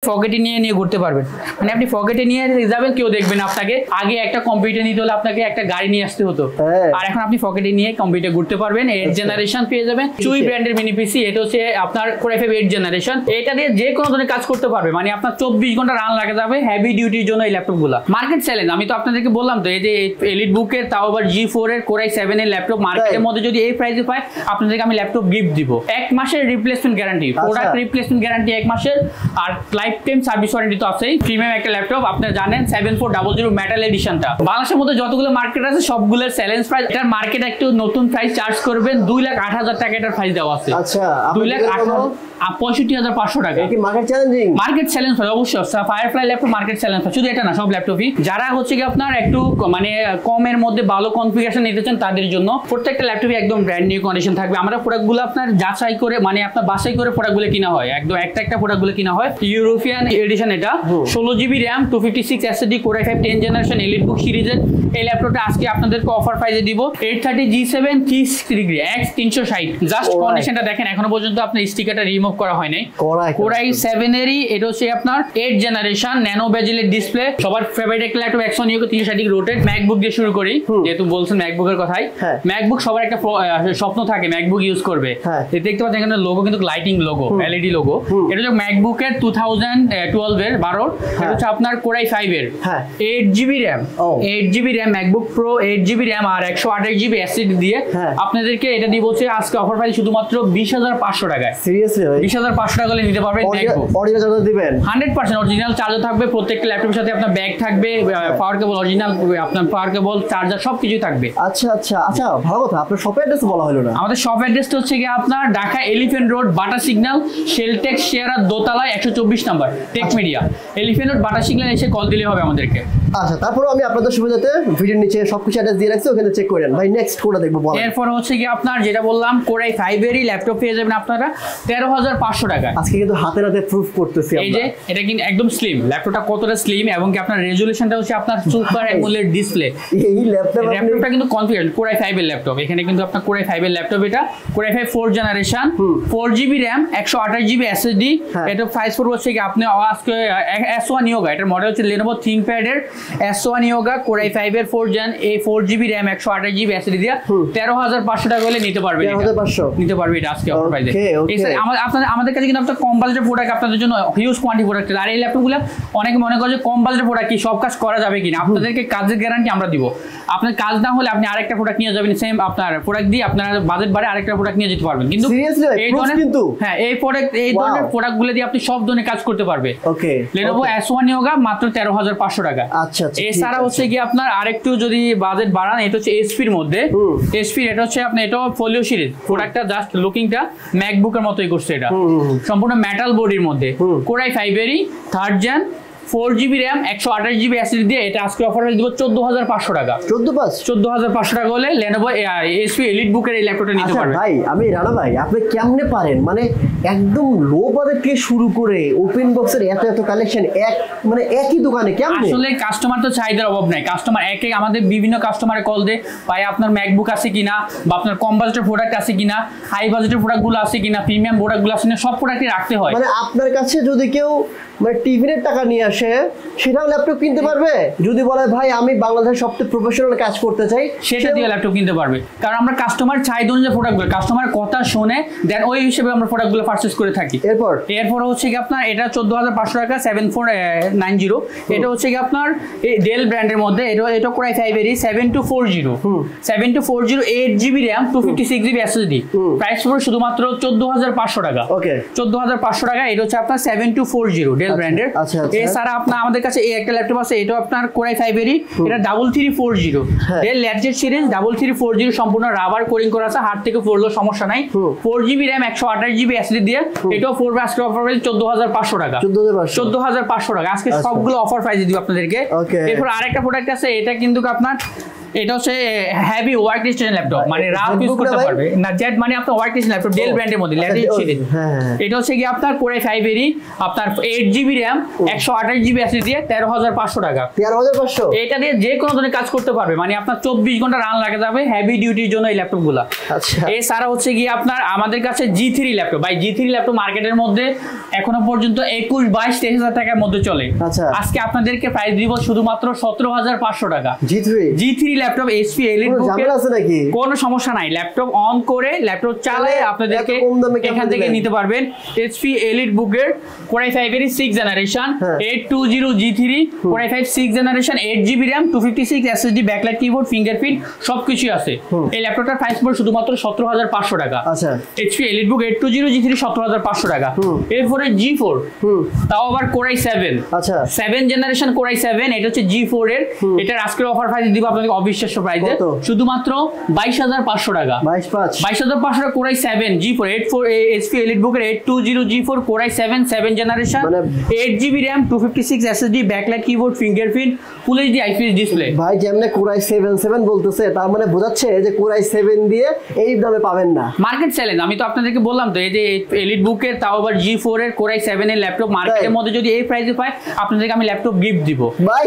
পকেটে নিয়ে ঘুরতে পারবেন, মানে আপনি পকেটে নিয়ে যাবেন, কেউ দেখবেন আপনাকে। আগে একটা কম্পিউটার নিতে হলে আপনাকে একটা গাড়ি নিয়ে আসতে হতো, আর এখন আপনি পকেটে নিয়ে কম্পিউটার ঘুরতে পারবেন। 8 জেনারেশন পেয়ে যাবেন, চুই ব্র্যান্ডের মিনি পিসি। এটা হচ্ছে আপনার Core i5 8 জেনারেশন। এটা দিয়ে যে কোনো ধরনের কাজ করতে পারবে, মানে আপনার 24 ঘন্টা রান লাগা যাবে হেভি ডিউটির জন্য এই ল্যাপটপগুলো। মার্কেট চ্যালেঞ্জ আমি তো আপনাদেরকে বললাম তো, এই যে এলিট বুকের, তাও আবার G4 এর Core i7 এর ল্যাপটপ মার্কেটের মধ্যে যদি এই প্রাইসে পায়, আপনাদেরকে আমি ল্যাপটপ গিফট দিব। 1 মাসের replacement guarantee, product replacement guarantee 1 মাসের, আর লাইফ টাইম সার্ভিস ওয়ারেন্টি তো আছেই। প্রিমিয়াম একটা ল্যাপটপ, আপনারা জানেন 7400 মেটাল এডিশনটা। বাংলাদেশের মধ্যে যতগুলো মার্কেট আছে সবগুলোর চ্যালেঞ্জ প্রাইস। এটার মার্কেট একটু নতুন প্রাইস চার্জ করবেন 2,08,000 টাকা এটার প্রাইস দেওয়া আছে। আচ্ছা, 2,68,500 টাকা। কি মার্কেট চ্যালেঞ্জিং? মার্কেট চ্যালেঞ্জ হয় অবশ্যই। ফায়ারফ্লাই ল্যাপটপ মার্কেট চ্যালেঞ্জ হয়, শুধু এটা না, সব ল্যাপটপই। যারা হচ্ছে কি আপনার একটু মানে কমের মধ্যে ভালো কনফিগারেশন নিতে চান তাদের জন্য প্রত্যেকটা ল্যাপটপই একদম ব্র্যান্ড নিউ কন্ডিশন থাকবে। আমরা প্রোডাক্টগুলো আপনার যাচাই করে, মানে আপনার বাছাই করে প্রোডাক্টগুলো কিনা হয়, একদম একটা প্রোডাক্টগুলো কিনা হয়। ইউরোপিয়ান এডিশন এটা, 16GB RAM, 256 SSD, Core i5 10 generation elite book সিরিজের এই ল্যাপটপটা আজকে আপনাদেরকে অফার প্রাইসে দিব 830 G7 30° X 360। জাস্ট কন্ডিশনটা দেখেন, এখনো পর্যন্ত আপনার স্টিকারটা রিমুভ করা হয় নাই। Core i7 এরই এটা হচ্ছে আপনার 8 জেনারেশন, ন্যানো বেজেলের ডিসপ্লে, সবার ফেভারিট একটা ল্যাপটপ। Exynos 360 rotate. ম্যাকবুক দিয়ে শুরু করি, যেহেতু বলছেন ম্যাকবুকের কথাই। ম্যাকবুক সবার একটা স্বপ্ন থাকে ম্যাকবুক ইউজ করবে। দেখতে পাচ্ছেন এখানে লোগো কিন্তু লাইটিং লোগো, এলইডি লোগো। এটা হচ্ছে ম্যাকবুকের 2012 এর 12। এটা হচ্ছে আপনার Core i5 এর 8GB RAM, 8GB RAM MacBook pro, 8GB RAM আর 128GB SSD দিয়ে আপনাদেরকে এটা দিব হচ্ছে আজকে অফার প্রাইস শুধুমাত্র 20,500 টাকায়। সিরিয়াসলি ভাই 20,500 টাকা হলে নিতে পারবেন ম্যাকবুক। অরিজিনাল চার্জার দিবেন? 100% অরিজিনাল চার্জার থাকবে। প্রত্যেকটা ল্যাপটপের সাথে আপনার ব্যাগ থাকবে, পাওয়ার কেবল অরিজিনাল, আপনার পাওয়ার কেবল, চার্জার সবকিছু থাকবে। আচ্ছা আচ্ছা আচ্ছা, ভালো কথা। আপনার শপ অ্যাড্রেস বলা হলো না। আমাদের শপ অ্যাড্রেসটা হচ্ছে কি আপনার Dhaka elephant road, Bata signal, Sheltech শেয়ারা দোতলায় 124 number, tech media. Elephant road, Bata signal এসে কল দিলে হবে আমাদেরকে। আচ্ছা, তারপর আমি আপনাদের সুবিধাতে ভিডিওর নিচে সবকিছু অ্যাড্রেস দিয়ে রাখছি, ওখানে চেক করেন। ভাই নেক্সট কোনটা দেখবো বলেন? এরপর হচ্ছে কি আপনার যেটা বললাম Core i5 এরই ল্যাপটপ পেয়ে যাবেন আপনারা 13,500 টাকা। আজকে কিন্তু হাতে হাতে প্রুফ করতেছি আমরা। এই যে এটা কিন্তু একদম স্লিম, ল্যাপটপটা কতটা স্লিম, এবং কি আপনার রেজোলিউশনটা হচ্ছে আপনার সুপার অ্যামোলেড ডিসপ্লে। এই ল্যাপটপটা কিন্তু কনফিগারেশন Core i5 এর ল্যাপটপ। এখানে কিন্তু আপনার Core i5 এর ল্যাপটপ, এটা Core i5 4 generation, 4GB RAM, 128GB SSD। এটা প্রাইস পড়বে হচ্ছে কি আপনি আজকে S1 Yoga, এটার মডেল হচ্ছে Lenovo ThinkPad এর S1 Yoga Core i5 এর 4 জেন, এই 4GB RAM 128GB SSD দিয়ে 13,500 টাকা হলে নিতে পারবেন। 13,500 নিতে পারবে এটা আজকে অফার প্রাইসে। আমাদের কাছে কিন্তু আপনার কম বাজেটের প্রোডাক্ট আপনাদের জন্য হিউজ কোয়ান্টিটি প্রোডাক্ট। আর এই ল্যাপটপগুলো অনেকে মনে করে যে কম বাজেটের প্রোডাক্ট কি সব কাজ করা যাবে কিনা, আপনাদেরকে কাজের গ্যারান্টি আমরা দিব। আপনার কাজ না হলে আপনি আরেকটা প্রোডাক্ট নিয়ে যাবেন, সেম আপনার প্রোডাক্ট দিয়ে আপনার বাজেট বাড়ে আরেকটা প্রোডাক্ট নিয়ে যেতে পারবেন। কিন্তু এই ধরনের এই ধরনের প্রোডাক্টগুলো দিয়ে আপনি সব ধরনের কাজ করতে পারবে। ওকে, Lenovo S1 Yoga মাত্র 13,500 টাকা। আচ্ছা আচ্ছা, এছাড়া হচ্ছে কি আপনার আরেকটু যদি বাজেট বাড়ান, এটা হচ্ছে HP এর মধ্যে। HP এটা হচ্ছে আপনি এটা ফোলিও সিরিজ প্রোডাক্টটা, জাস্ট লুকিংটা ম্যাকবুকের মতোই করছে। এটা সম্পূর্ণ মেটাল বডির মধ্যে Core i5 এরই 3rd gen, 4GB RAM, 128GB SSD দিয়ে এটা আজকে অফার দিব 14,500 টাকা। 14,500 টাকা হলে Lenovo HP এলিট বুকের এই ল্যাপটপটা নিতে পারবেন। ভাই আমি রানা ভাই, আপনি কেমনে পারেন মানে একদম লো বাজেট থেকে শুরু করে ওপেন বক্সের এত কালেকশন মানে একই দোকানে কেমনে? আসলে কাস্টমার তো চাহিদার অভাব নাই। কাস্টমার আমাদের বিভিন্ন কাস্টমারে কল দেয়, ভাই আপনার ম্যাকবুক আছে কিনা, বা আপনার কম বাজেটের প্রোডাক্ট আছে কিনা, হাই বাজেটের প্রোডাক্টগুলো আছে কিনা, প্রিমিয়াম প্রোডাক্টগুলো আছে কিনা, সব প্রোডাক্টই রাখতে হয়। মানে আপনার কাছে যদি কেউ মানে টিভির টাকা নিয়ে আসে, সেটাও ল্যাপটপ কিনতে পারবে। যদি বলে ভাই আমি বাংলাদেশের সবচেয়ে প্রফেশনাল কাজ করতে চাই, সেটা দিয়ে ল্যাপটপ কিনতে পারবে। কারণ আমরা কাস্টমার চাহিদা অনুযায়ী প্রোডাক্টগুলো, কাস্টমারের কথা শুনে দেন ওই হিসেবে আমরা প্রোডাক্টগুলো পারচেজ করে থাকি। এরপর হচ্ছে কি আপনার এটা 14,500 টাকা 7490। এটা হচ্ছে কি আপনার এই ডেল ব্র্যান্ডের মধ্যে, এটা Core i5 এরই 7240 8GB RAM 256GB SSD। Price পড়বে শুধুমাত্র 14,500 টাকা। ওকে, 14,500 টাকা। এটা হচ্ছে আপনার 7240 ডেল ব্র্যান্ডের। এছাড়া আপনার আমাদের কাছে এই একটা ল্যাপটপ আছে, এটা আপনার Core i5 এরই, এটা 3340 ডেল ল্যাটজেট সিরিজ 3340, সম্পূর্ণ রাবার কোরিং করা আছে, হাত থেকে পড়লেও সমস্যা নাই। 4GB RAM 128GB SSD দিয়ে এটাও পড়বে আজকে অফার প্রাইস 14,500 টাকা। 14,500 টাকা আজকে সবগুলো অফার প্রাইসে দিব আপনাদেরকে। এরপর আরেকটা প্রোডাক্ট আছে, এটা কিন্তু আপনার এটা হচ্ছে হেভি ওয়ার্ক স্টেশন ল্যাপটপ, মানে রাফ ইউজ করতে পারবে না। জেড মানে আপনার ওয়ার্ক স্টেশন ল্যাপটপ, ডেল ব্র্যান্ডের মধ্যে ল্যাটিস সিরিজ। এটা হচ্ছে কি আপনার কোরাই 5 এরই আপনার 8GB RAM 128GB SSD দিয়ে 13500 টাকা। 13500 এটা দিয়ে যে কোনো ধরনের কাজ করতে পারবে, মানে আপনার 24 ঘন্টা রান লাগে যাবে হেভি ডিউটির জন্য এই ল্যাপটপগুলো। আচ্ছা, এছাড়া হচ্ছে কি আপনার আমাদের কাছে G3 ল্যাপটপ, ভাই G3 ল্যাপটপ মার্কেটের মধ্যে এখনো পর্যন্ত 21, 22, 23,000 টাকার মধ্যে চলে। আচ্ছা, আজকে আপনাদেরকে প্রাইস দিব শুধুমাত্র 17,500 টাকা। G3 laptop HP Elite Book আছে নাকি? কোনো সমস্যা নাই, ল্যাপটপ অন করে ল্যাপটপ চালায় আপনাদেরকে এখান থেকে নিতে পারবেন। HP Elite Book এর Core i5 এর 6th generation 820 G3 Core i5 6th generation 8GB RAM 256 SSD backlight keyboard fingerprint সবকিছু আছে। এই ল্যাপটপটার প্রাইস পড়বে শুধুমাত্র 17,500 টাকা। আচ্ছা, HP Elite Book 820 G3 17,500 টাকা। এরপরে G4, তাও আবার Core i7, আচ্ছা 7th জেনারেশন Core i7, এটা হচ্ছে G4 এর। এটার আজকের অফার প্রাইস দিব আপনাদের অবিশ্বাস্য প্রাইসে শুধুমাত্র 22,500 টাকা। 22,500 টাকা Core i7 G4 HP Elite Book এর 820 G4 Core i7 7th generation 8GB RAM 256 SSD backlight keyboard fingerprint full HD IPS display. ভাই যেমনে Core i7 বলতেছে তার মানে বোঝাচ্ছে যে Core i7 দিয়ে এই দামে পাবেন না। মার্কেট চ্যালেঞ্জ, আমি তো আপনাদেরকে বললাম তো এই যে Elite Book এর তাও আবার G4 এর Core i7 এর ল্যাপটপ মার্কেটের মধ্যে যদি এই প্রাইসে পায় আপনাদেরকে আমি ল্যাপটপ গিফট দিব।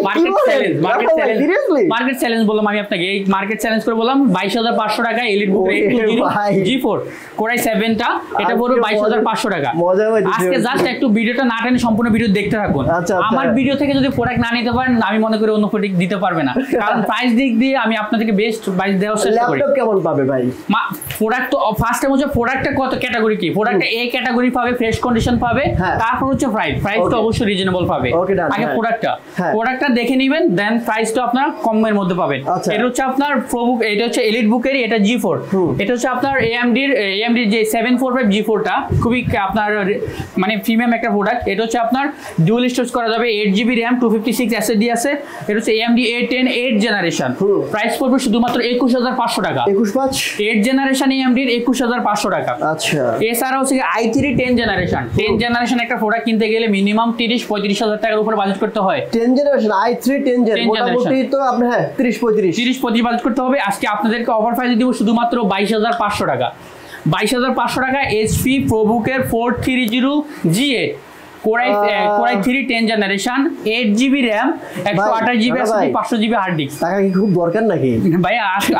মার্কেট চ্যালেঞ্জ বললাম আমি আপনাকে, এই মার্কেট চ্যালেঞ্জ করে বললাম 22,500 টাকা Elite Book 820 G4 Core i7 টা, এটা পুরো 22,500 টাকা। আজকে জাস্ট একটু ভিডিওটা না টেনে সম্পূর্ণ ভিডিও দেখতে থাকুন। আমার ভিডিও থেকে যদি প্রোডাক্ট না নিতে পারেন আমি মনে করি অন্য প্রোডাক্ট দিতে পারবে না, কারণ প্রাইস দিক দিয়ে আমি আপনাদেরকে বেস্ট প্রাইস দেওয়ার চেষ্টা করি। ল্যাপটপ কেমন পাবে ভাই? প্রোডাক্ট তো ফার্স্ট টাইম হচ্ছে প্রোডাক্টটা কত ক্যাটাগরি কি, প্রোডাক্টটা এ ক্যাটাগরি পাবে, ফ্রেশ কন্ডিশন পাবে, তারপর হচ্ছে প্রাইসটা অবশ্যই রিজনেবল পাবে। আগে প্রোডাক্টটা দেখে নেবেন, দেন প্রাইসটা আপনার কমের মধ্যে পাবেন। এটা হচ্ছে আপনার প্রোবুক, এটা হচ্ছে Elite Book এর, এটা G4, এটা হচ্ছে আপনার AMD যে 745 G4 টা খুবই আপনার মানে প্রিমিয়াম একটা প্রোডাক্ট। এটা হচ্ছে আপনার ডুয়াল স্টোরেজ করা যাবে, 8GB RAM 256 SSD আছে। এটা হচ্ছে AMD A10 8th generation, price পড়বে শুধুমাত্র 21,500 টাকা। 8th জেনারেশন AMD এর 21,500 টাকা। আচ্ছা, এছাড়া হচ্ছে i3 10th জেনারেশন একটা প্রোডাক্ট কিনতে গেলে মিনিমাম 30-35,000 টাকার উপরে বাজেট করতে হয়। 10th জেনারেশন i3 10th মোটামুটি তো আপনি 30-35 বাজেট করতে হবে। আজকে আপনাদেরকে অফার প্রাইসে দিব শুধুমাত্র 22,500 টাকা। 22,500 টাকা HP ProBook এর 430 G8 Core i3 10th generation 8GB RAM 128GB SSD 500GB hard disk. টাকা কি খুব দরকার নাকি ভাই?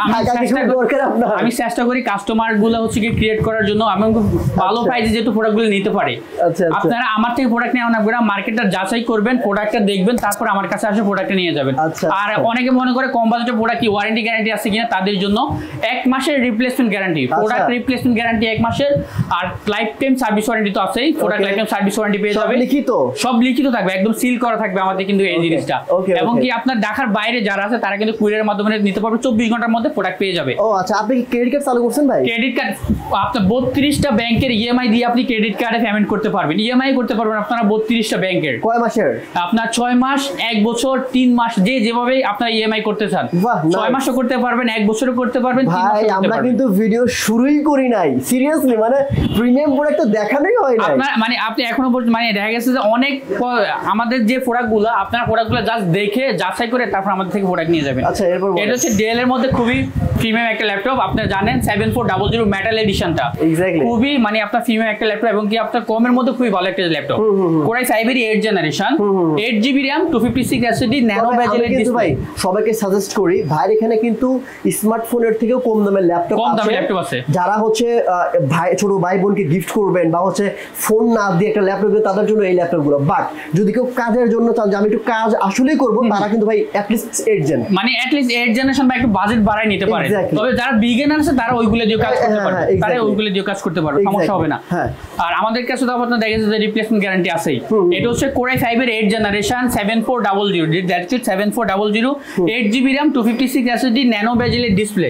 আমি চেষ্টা করি কাস্টমার গুলো হচ্ছে কি ক্রিয়েট করার জন্য, আমি ভালো প্রাইসে যেহেতু প্রোডাক্ট গুলো নিতে পারে। আপনারা আমার থেকে প্রোডাক্ট নেওয়া না করে মার্কেটটা যাচাই করবেন, প্রোডাক্টটা দেখবেন, তারপর আমার কাছে আসে প্রোডাক্টটা নিয়ে যাবেন। আর অনেকে মনে করে কম বাজেটের প্রোডাক্ট কি ওয়ারেন্টি গ্যারান্টি আছে কিনা, তাদের জন্য 1 মাসের replacement guarantee, product replacement guarantee 1 মাসের, আর লাইফ টাইম সার্ভিস ওয়ারেন্টি তো আছেই, product life time service warranty পেয়ে যাবে। সব লিখিত থাকবে, একদম সিল করা থাকবে আমাদের কিন্তু এই জিনিসটা। এবং কি আপনার ঢাকার বাইরে যারা আছে তারা কিন্তু কুরিয়ারের মাধ্যমে নিতে পারবে, 24 ঘন্টার মধ্যে প্রোডাক্ট পেয়ে যাবে। ও আচ্ছা, আপনি কি ক্রেডিট কার্ড চালু করছেন ভাই? ক্রেডিট কার্ড আপনার 32টা ব্যাংকের EMI দিয়ে আপনি ক্রেডিট কার্ডে পেমেন্ট করতে পারবেন। EMI করতে পারবেন আপনারা 32টা ব্যাংকের। কয় মাসের? আপনার 6 মাস, 1 বছর, 3 মাস, যেভাবে আপনারা EMI করতে চান। 6 মাসও করতে পারবেন, 1 বছরও করতে পারবেন, 3 মাসও করতে পারবেন। আমরা কিন্তু ভিডিও শুরুই করি নাই, সিরিয়াসলি মানে প্রিমিয়াম প্রোডাক্ট তো দেখানোই হয় না। আপনার মানে আপনি এখনো পর্যন্ত মানে দেখা গেছে যে অনেক আমাদের যে প্রোডাক্টগুলো আপনারা প্রোডাক্টগুলো জাস্ট দেখে যাচাই করে তারপর আমাদের থেকে প্রোডাক্ট নিয়ে যাবেন। আচ্ছা, এরপর এটা হচ্ছে ডেল এর মধ্যে খুবই প্রিমিয়াম একটা ল্যাপটপ, আপনারা জানেন 7400 মেটাল এডিশনটা খুবই মানে আপনার প্রিমিয়াম একটা ল্যাপটপ, এবং কি আপনার কমের মধ্যে খুবই ভালো একটা ল্যাপটপ। Core i5 এর 8th generation 8GB RAM 256 SSD nano বেজেলের ডিসপ্লে। ভাই সবাইকে সাজেস্ট করি, ভাই এখানে কিন্তু স্মার্টফোনের থেকেও কম দামের ল্যাপটপ আছে। যারা হচ্ছে ভাই ছোট ভাই বোনকে গিফট করবেন বা হচ্ছে ফোন না দিয়ে একটা ল্যাপটপ দিবেন, তাদের জন্য এই ল্যাপটপগুলো। বাট যদি কেউ কাজের জন্য চান যে আমি একটু কাজ আসলেই করব, তারা কিন্তু ভাই অ্যাটলিস্ট 8 জেন মানে অ্যাটলিস্ট 8 জেনারেশন বা একটু বাজেট বাড়ায় নিতে পারে। তবে যারা বিগিনার আছে তারা ওইগুলো দিয়ে কাজ করতে পারবে, তারা ওইগুলো দিয়ে কাজ করতে পারবে, সমস্যা হবে না। আর আমাদের কাছে তো আপনারা দেখেন যে রিপ্লেসমেন্ট গ্যারান্টি আছেই। এটা হচ্ছে Core i5 এর 8th generation 7400, that's it 7400 8GB RAM 256 SSD nano বেজেলের ডিসপ্লে।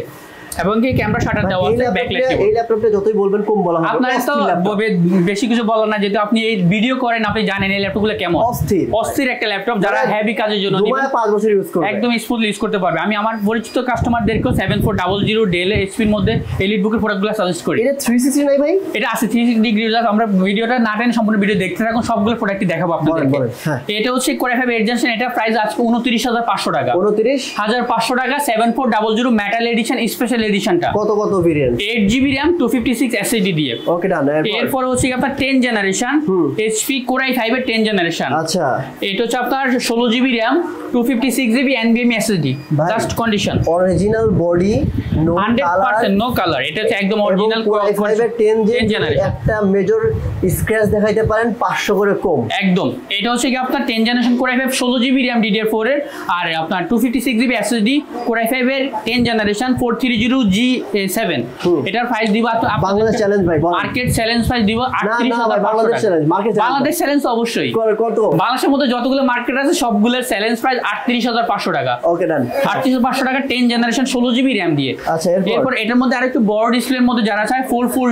এবং কি ক্যামেরা শাটার দেওয়া আছে, ব্যাকলাইট কিবোর্ড। এই ল্যাপটপটা যতই বলবেন কম বলা হবে। আপনার তো বেশি কিছু বলার না, যেহেতু আপনি এই ভিডিও করেন, আপনি জানেন এই ল্যাপটপগুলো কেমন অস্থির একটা ল্যাপটপ, যারা হেভি কাজের জন্য নেবেন 5 বছর ইউজ করবে, একদম স্মুথলি ইউজ করতে পারবে। আমি আমার পরিচিত কাস্টমারদেরকেও 7400 ডেল এইচপি এর মধ্যে এলিট বুকের প্রোডাক্টগুলো সাজেস্ট করি। এটা 360 নাই ভাই? এটা আছে 360 ডিগ্রি। আমরা ভিডিওটা না টেনে সম্পূর্ণ ভিডিও দেখতে থাকুন, সবগুলো প্রোডাক্টই দেখাবো আপনাদেরকে। এটা হচ্ছে কোর i5 8th জেনারেশন, এটা প্রাইস আজকে 29500 টাকা। 29500 টাকা 7400 মেটাল এডিশন স্পেশাল এডিশনটা। কত ভেরিয়েন্ট? 8GB RAM 256 SSD দিয়ে। ওকে ডান। এরপর হচ্ছে আপনার 10 জেনারেশন HP কোর i5 এর 10 জেনারেশন। আচ্ছা, এটা হচ্ছে আপনার 16GB RAM 256GB NVMe SSD। Just condition original body, no 100% no colour. এটা হচ্ছে একদম অরিজিনাল কোর i5 এর 10 জেনারেশন। একটা মেজর স্ক্র্যাচ দেখাইতে পারেন 500 করে কম একদম। এটা হচ্ছে কি আপনার 10 generation core i5 16GB RAM DDR4 এর, আর আপনার 256GB SSD কোর i5 এর 10 জেনারেশন 430G7। এটার প্রাইস দিব বাংলাদেশ চ্যালেঞ্জ ভাই, মার্কেট চ্যালেঞ্জ প্রাইস দিব 38500 Bangladesh challenge, market challenge, Bangladesh challenge অবশ্যই। কত? বাংলাদেশের মধ্যে যতগুলো মার্কেট আছে সবগুলোর চ্যালেঞ্জ প্রাইস 38500 টাকা। ওকে ডান। 38500 টাকা 10 জেনারেশন 16GB RAM দিয়ে। আচ্ছা, এরপর এটার মধ্যে আরেকটু বড় ডিসপ্লের মধ্যে যারা চায়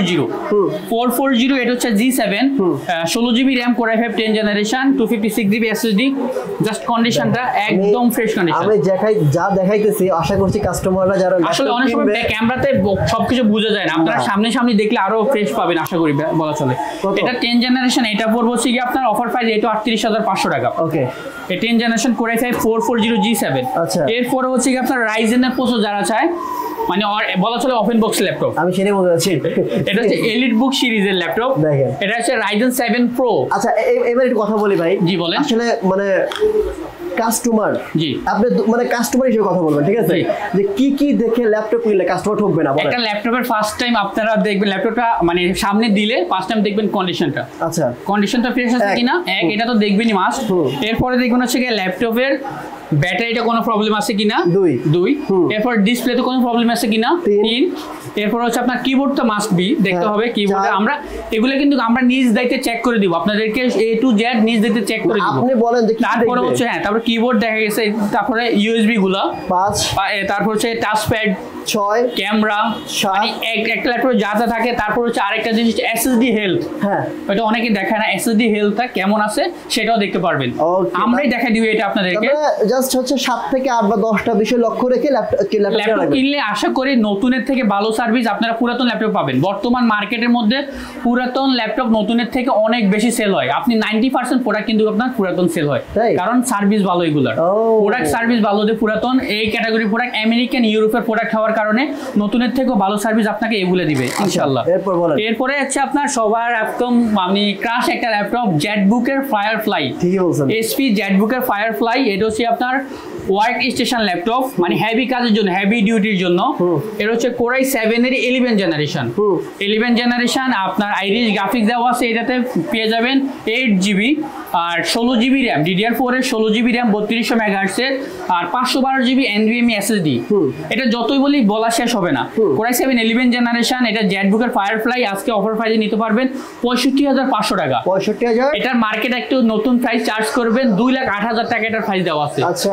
440 এটা হচ্ছে G7 16GB RAM core i5 10 generation 256GB SSD। Just কন্ডিশনটা একদম ফ্রেশ কন্ডিশন। আমি যা দেখাইতেছি আশা করছি কাস্টমাররা যারা আসলে অনেক সময় ক্যামেরাতে সবকিছু বোঝা যায় না, আপনারা সামনে দেখলে আরো ফ্রেশ পাবেন আশা করি বলা চলে। এটা 10 জেনারেশন, এটা পড়বে হচ্ছে কি আপনার অফার প্রাইস এটা 38500 টাকা। ওকে, এই 10 জেনারেশন কোর i5 440G7। আচ্ছা, এরপর হচ্ছে কি আপনার রাইজেনের প্রসেসর যারা চায়, মানে বলা চলে ওপেন বক্স ল্যাপটপ, আমি সেটাই বলতে চাচ্ছি। এটা হচ্ছে এলিট বুক সিরিজের ল্যাপটপ, দেখেন এটা হচ্ছে Ryzen 7 Pro। আচ্ছা, এবার একটু কথা বলি ভাই। জি বলেন। আসলে মানে কাস্টমার, জি আপনি মানে কাস্টমার হিসেবে কথা বলবেন, ঠিক আছে, যে কি দেখে ল্যাপটপ কিনলে কাস্টমার ঠকবে না? একটা ল্যাপটপের ফার্স্ট টাইম আপনারা দেখবেন ল্যাপটপটা মানে সামনে দিলে ফার্স্ট টাইম দেখবেন কন্ডিশনটা। আচ্ছা, কন্ডিশনটা ফ্রেশ আছে কিনা এটা তো দেখবেনই মাস্ট। এরপরে দেখবেন হচ্ছে কি ল্যাপটপের ব্যাটারিটা কোনো প্রবলেম আছে কিনা, 2 এরপর ডিসপ্লেতে কোনো প্রবলেম আছে কিনা, 3 এরপর হচ্ছে আপনার কিবোর্ডটা মাস্ট বি দেখতে হবে। কিবোর্ডে আমরা এগুলো কিন্তু আমরা নিজ দায়িত্বে চেক করে দিব আপনাদেরকে, A to Z নিজ দায়িত্বে চেক করে দিব। আপনি বলেন যে তারপরে হচ্ছে তারপর কিবোর্ড দেখা গেছে, তারপরে ইউএসবি গুলো 5, তারপর হচ্ছে টাচ প্যাড 6, ক্যামেরা, একটা ল্যাপটপে যা থাকে। তারপর হচ্ছে আরেকটা জিনিস SSD হেলথ। হ্যাঁ, এটা অনেকে দেখায় না, SSD হেলথটা কেমন আছে সেটাও দেখতে পারবেন। আমরাই দেখাই দিব এটা আপনাদেরকে। জাস্ট হচ্ছে 7 থেকে 8 বা 10টা বিষয় লক্ষ্য রেখে ল্যাপটপ কিনলে আশা করি নতুনের থেকে ভালো সার্ভিস আপনারা পুরাতন ল্যাপটপ পাবেন। বর্তমান মার্কেটের মধ্যে পুরাতন ল্যাপটপ নতুনের থেকে অনেক বেশি সেল হয়। আপনি 90% প্রোডাক্ট কিন্তু আপনার পুরাতন সেল হয়, কারণ সার্ভিস ভালো। এগুলার প্রোডাক্ট সার্ভিস ভালো, যে পুরাতন এই ক্যাটাগরি প্রোডাক্ট আমেরিকান ইউরোপের প্রোডাক্ট হওয়ার কারণে নতুনের থেকেও ভালো সার্ভিস আপনাকে এগুলো দিবে ইনশাআল্লাহ। এরপরে হচ্ছে আপনার সবার একদম আমি ক্রাশ একটা ল্যাপটপ জেটবুকের ফায়ারফ্লাই, ঠিকই বলছেন, HP জেটবুকের ফায়ারফ্লাই। এটা হচ্ছে আপনার ওয়ার্ক স্টেশন ল্যাপটপ, মানে হেভি কাজের জন্য, হেভি ডিউটির জন্য। এটা হচ্ছে কোর i7 এর 11 জেনারেশন। 11 জেনারেশন আপনার আইরিশ গ্রাফিক্স দেওয়া আছে, এটাতে পেয়ে যাবেন 8GB আর 16GB RAM DDR4 এর 16GB RAM 3200 MHz এর আর 512GB NVMe SSD। এটা যতই বলা শেষ হবে না। কোর i7 11 জেনারেশন, এটা জেটবুকের ফায়ারফ্লাই আজকে অফার প্রাইসে নিতে পারবেন 65500 টাকা। 65000। এটার মার্কেট একটু নতুন প্রাইস চার্জ করবেন 2,08,000 টাকা এটার প্রাইস দেওয়া আছে। আচ্ছা,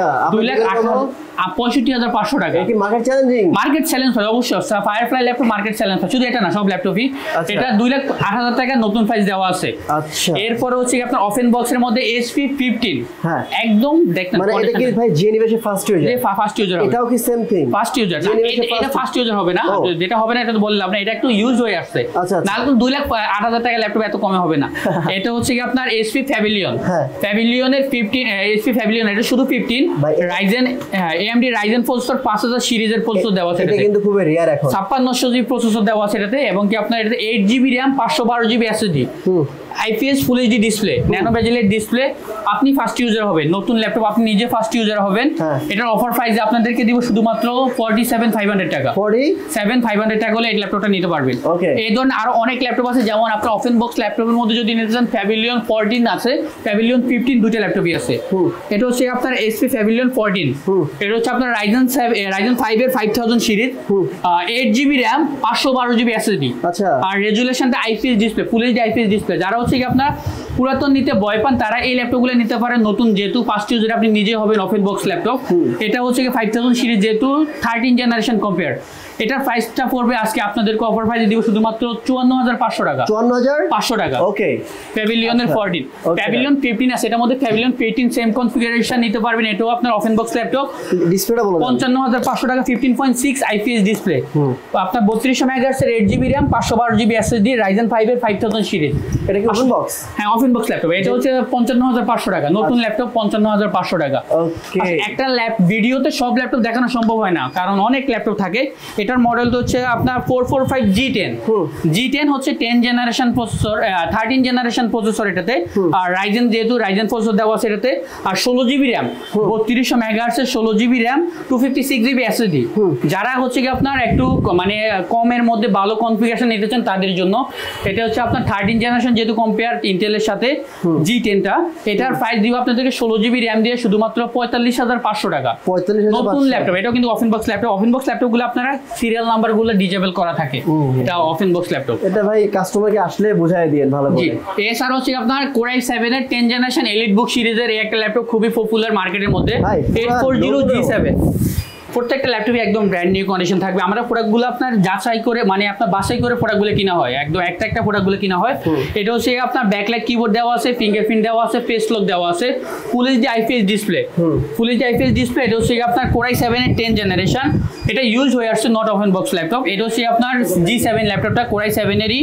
2,68,500 টাকা। কি মার্কেট চ্যালেঞ্জিং? মার্কেট চ্যালেঞ্জ হয় অবশ্যই। ফায়ারফ্লাই ল্যাপটপ মার্কেট চ্যালেঞ্জ হয়, শুধু এটা না, সব ল্যাপটপই। এটা 2,08,000 টাকা নতুন প্রাইস দেওয়া আছে। আচ্ছা, এরপর হচ্ছে আপনার ওপেন বক্সের মধ্যে HP 15। হ্যাঁ, একদম দেখেন, মানে এটা কি ভাই জেনিভেশে ফার্স্ট ইউজার? ফার্স্ট ইউজার, এটাও কি সেম থিং? First user. এটা ফার্স্ট ইউজার হবে না, যেটা হবে না এটা তো বললাম না, এটা একটু ইউজ হয়ে আসছে। না, 2,08,000 টাকা ল্যাপটপ এত কমে হবে না। এটা হচ্ছে কি আপনার HP প্যাভিলিয়ন। প্যাভিলিয়নের 15 HP প্যাভিলিয়ন, এটা শুধু 15 Ryzen AMD Ryzen প্রসেসর 5000 সিরিজের প্রসেসর দেওয়া আছে। এটা কিন্তু খুবই রিয়ার এখন। 5600GB প্রসেসর দেওয়া আছে এটাতে, এবং কি আপনার এটাতে 8GB RAM 512GB SSD, IPS full HD display, nano বেজেলের ডিসপ্লে। আপনি ফার্স্ট ইউজার হবেন, নতুন ল্যাপটপ আপনি নিজে ফার্স্ট ইউজার হবেন। এটার অফার প্রাইসে আপনাদেরকে দিব শুধুমাত্র 47,500 টাকা। 47,500 টাকা হলে এই ল্যাপটপটা নিতে পারবেন। এই ধরনের আরো অনেক ল্যাপটপ আছে, যেমন আপনার ওপেন বক্স ল্যাপটপের মধ্যে যদি নিতে চান প্যাভিলিয়ন 14 আছে, প্যাভিলিয়ন 15 দুটো ল্যাপটপই আছে। এটা হচ্ছে আপনার HP প্যাভিলিয়ন 14। এটা হচ্ছে আপনার Ryzen 5 এর 5000 series, 8GB RAM 512GB SSD। আচ্ছা, আর রেজুলেশনটা IPS display, full HD IPS display. যারা হচ্ছে কি আপনার পুরাতন নিতে ভয় পান তারা এই ল্যাপটপগুলো নিতে পারেন। নতুন যেহেতু ফার্স্ট ইউজার আপনি নিজে হবেন ওপেন বক্স ল্যাপটপ। এটা হচ্ছে কি 5000 সিরিজ, যেহেতু 13 জেনারেশন কম্পেয়ার। এটার প্রাইসটা পড়বে আজকে আপনাদেরকে অফার প্রাইসে দিব শুধুমাত্র 54500 টাকা। 54500 টাকা। ওকে। প্যাভিলিয়নের 14, প্যাভিলিয়ন 15 আছে, এটার মধ্যে প্যাভিলিয়ন 15 সেম কনফিগারেশন নিতে পারবেন। এটাও আপনার ওপেন বক্স ল্যাপটপ। ডিসপ্লেটা বলুন। 55500 টাকা, 15.6 আইপিএস ডিসপ্লে। তো আপনার 3200 মেগাহার্টজ এর 8GB RAM, 512GB SSD, Ryzen 5 এর 5000 সিরিজ। এটা কি ওপেন বক্স? হ্যাঁ, ওপেন বক্স ল্যাপটপ। এটা হচ্ছে 55500 টাকা, নতুন ল্যাপটপ 55500 টাটা। ওকে। একটা ভিডিওতে সব ল্যাপটপ দেখানো সম্ভব হয় না, কারণ অনেক ল্যাপটপ থাকে। এটার মডেল তো হচ্ছে আপনার 445 G10। G10 হচ্ছে 10 জেনারেশন প্রসেসর, 13 জেনারেশন প্রসেসর এটাতে। আর রাইজেন, যেহেতু রাইজেন প্রসেসর দেওয়া আছে এটাতে। আর 16GB RAM, 3200 মেগাহার্টজ এর 16GB RAM, 256GB SSD। যারা হচ্ছে কি আপনার একটু মানে কমের মধ্যে ভালো কনফিগারেশন নিতে চান তাদের জন্য এটা হচ্ছে আপনার 13 জেনারেশন, যেহেতু কম্পেয়ার ইন্টেলের সাথে G10টা। এটার প্রাইস দিব আপনাদেরকে 16GB RAM দিয়ে শুধুমাত্র 45500 টাকা। 45000 নতুন ল্যাপটপ। এটাও কিন্তু open box laptop. Open box ল্যাপটপগুলো আপনারা সিরিয়াল নাম্বারগুলো ডিজেবল করা থাকে। এটা ওপেন বক্স ল্যাপটপ। এটা ভাই কাস্টমারকে আসলে বুঝাই দিয়েন ভালো করে। এছাড়া হচ্ছে আপনার Core i7 এর 10 জেনারেশন এলিট বুক সিরিজের এই একটা ল্যাপটপ খুবই পপুলার মার্কেটের মধ্যে। 840 G7। প্রত্যেকটা ল্যাপটপই একদম ব্র্যান্ড নিউ কন্ডিশন থাকবে। আমরা প্রোডাক্টগুলো আপনার যাচাই করে, মানে আপনার বাছাই করে প্রোডাক্টগুলো কিনা হয়, একদম একটা প্রোডাক্টগুলো কিনা হয়। এটা হচ্ছে আপনার ব্যাকলাইট কিবোর্ড দেওয়া আছে, ফিঙ্গারপ্রিন্ট দেওয়া আছে, ফেস লক দেওয়া আছে, full HD IPS display. Full HD IPS display. এটা হচ্ছে আপনার Core i7 এর 10 জেনারেশন। এটা ইউজ হয়ে আসছে, নট ওপেন বক্স ল্যাপটপ। এটা হচ্ছে আপনার G7 ল্যাপটপটা, Core i7 এরই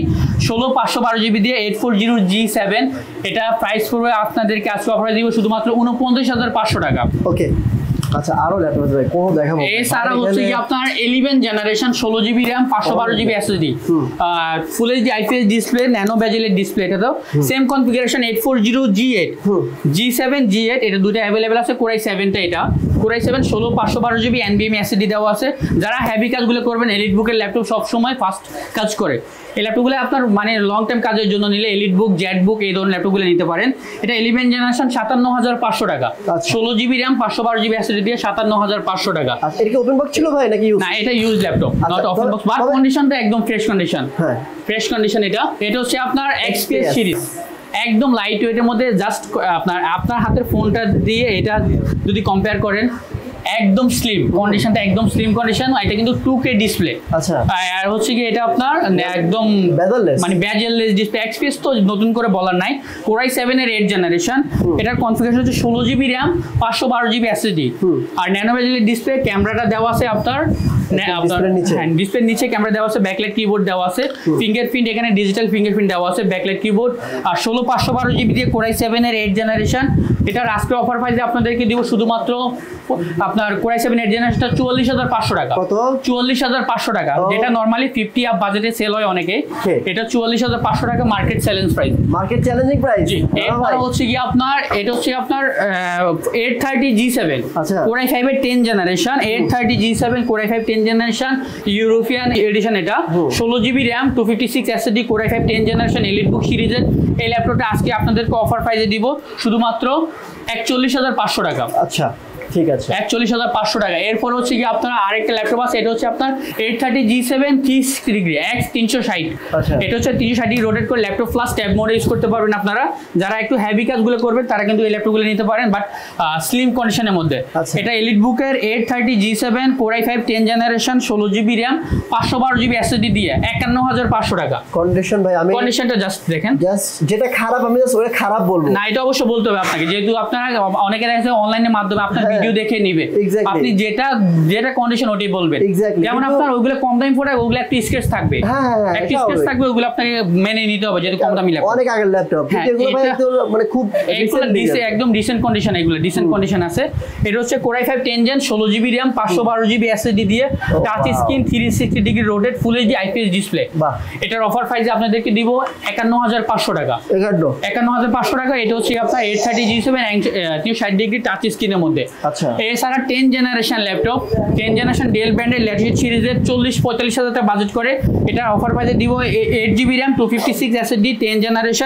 16512GB দিয়ে 840 G7। এটা প্রাইস পড়বে আপনাদেরকে আজকে অফারে দিব শুধুমাত্র 49500 টাকা। ওকে। আচ্ছা, আরো ল্যাপটপ আছে ভাই, কোন দেখাবো? এছাড়া হচ্ছে কি আপনার 11 generation 16GB RAM, 512GB SSD, full HD IPS display, nano বেজেলের ডিসপ্লে। এটা তো same configuration 840 G8, G7 G8। এটা দুটো অ্যাভেলেবেল আছে। Core i7টা, এটা Core i7 512GB NVMe SSD দেওয়া আছে। যারা হেভি কাজগুলো করবেন, এলিট বুকের ল্যাপটপ সব সময় ফাস্ট কাজ করে। এই ল্যাপটপগুলো আপনার মানে লং টাইম কাজের জন্য নিলে এলিট বুক, জেট বুক এই ধরনের ল্যাপটপগুলো নিতে পারেন। এটা 11 জেনারেশন 57500 টাকা, 16GB RAM, 512GB SSD দিয়ে 57500 টাকা। এটা কি ওপেন বক্স ছিল ভাই নাকি ইউজ? না, এটা use laptop, not open box. বার কন্ডিশনটা একদম ফ্রেশ কন্ডিশন। হ্যাঁ, ফ্রেশ কন্ডিশন। এটা হচ্ছে আপনার XPS সিরিজ, একদম লাইট ওয়েটের মধ্যে। জাস্ট আপনার হাতের ফোনটা দিয়ে এটা যদি কম্পেয়ার করেন, একদম স্লিম কন্ডিশনটা, একদম স্লিম কন্ডিশন। এটা কিন্তু 2K ডিসপ্লে। আচ্ছা। আর হচ্ছে কি এটা আপনার একদম মানে বেজেললেস ডিসপ্লে। XPS তো নতুন করে বলার নাই। Core i7 এর 8 জেনারেশন। এটার কনফিগারেশন হচ্ছে 16GB RAM, 512GB SSD। আর ন্যানো বেজেলের ডিসপ্লে। ক্যামেরাটা দেওয়া আছে আপনার ডিসপ্লের নিচে ক্যামেরা দেওয়া আছে, ব্যাকলাইট কিবোর্ড দেওয়া আছে, ফিঙ্গারপ্রিন্ট, এখানে ডিজিটাল ফিঙ্গারপ্রিন্ট দেওয়া আছে, ব্যাকলাইট কিবোর্ড। আর 16512GB দিয়ে Core i7 এর 8 জেনারেশন। এটার আজকে অফার প্রাইসে আপনাদেরকে দিব শুধুমাত্র আপনার Core i7 8 জেনারেশনটা 44500 টাকা। কত? 44500 টাকা, যেটা নরমালি 50 আপ বাজেটে সেল হয় অনেকে। এটা 44500 টাকা market challenge price. Market challenging price. জি। এরপর হচ্ছে কি আপনার এটা হচ্ছে আপনার 830 G7, আচ্ছা, Core i5 এর 10 generation, 830 G7 Core i5 10 generation European edition. এটা 16GB RAM, 256 SSD, Core i5 10 generation elite book সিরিজের এই ল্যাপটপটা আজকে আপনাদেরকে অফার প্রাইসে দিব শুধুমাত্র 41500 টাকা। আচ্ছা, ঠিক আছে, 41500 টাকা। এরপর হচ্ছে কি আপনার আরেকটা ল্যাপটপ আছে। এটা হচ্ছে আপনার 830 G7 30 ডিগ্রি X360। এটা হচ্ছে 360 ডিগ্রি রোটেট করে ল্যাপটপ প্লাস ট্যাব মোডে ইউজ করতে পারবেন আপনারা। যারা একটু হেভি কাজগুলো করবেন তারা কিন্তু এই ল্যাপটপগুলো নিতে পারেন, বাট স্লিম কন্ডিশনের মধ্যে। এটা এলিট বুকের 830 G7 Core i5 10 generation 16GB RAM, 512GB SSD দিয়ে 51500 টাকা। কন্ডিশন ভাই, আমি কন্ডিশনটা জাস্ট দেখেন। জাস্ট যেটা খারাপ আমি জাস্ট ওটা খারাপ বলবো না, এটা অবশ্যই বলতে হবে আপনাকে, যেহেতু আপনারা অনেকের আছে অনলাইনের মাধ্যমে আপনার ভিডিও দেখে নিবে। আপনি যেটা কন্ডিশন ওটাই বলবেন। যেমন আপনার ওইগুলো কম দামি প্রোডাক্ট, ওইগুলো একটু স্কেচ থাকবে, একটু স্কেচ থাকবে, ওইগুলো আপনাকে মেনে নিতে হবে যেহেতু কম দামি ল্যাপটপ, অনেক আগের ল্যাপটপ। এগুলো ভাই মানে খুব একদম ডিসেন্ট কন্ডিশন, এগুলো ডিসেন্ট কন্ডিশন আছে। এটা হচ্ছে Core i5 10 gen 16GB RAM, 512GB SSD দিয়ে touch screen, 360 degree rotate, full HD IPS display. এটার অফার প্রাইসে আপনাদেরকে দিব 51500 টাকা। 51500 টাকা। এটা হচ্ছে আপনার 830 G7 360 ডিগ্রি টাচ স্ক্রিনের মধ্যে। আচ্ছা। এছাড়া 10 জেনারেশন ল্যাপটপ, 10 জেনারেশন ডেল ব্র্যান্ডের ল্যাটিটিউড সিরিজের 40-45 টাকা বাজেট করে এটার অফার প্রাইসে দিব 8GB RAM, 256 SSD, 10 generation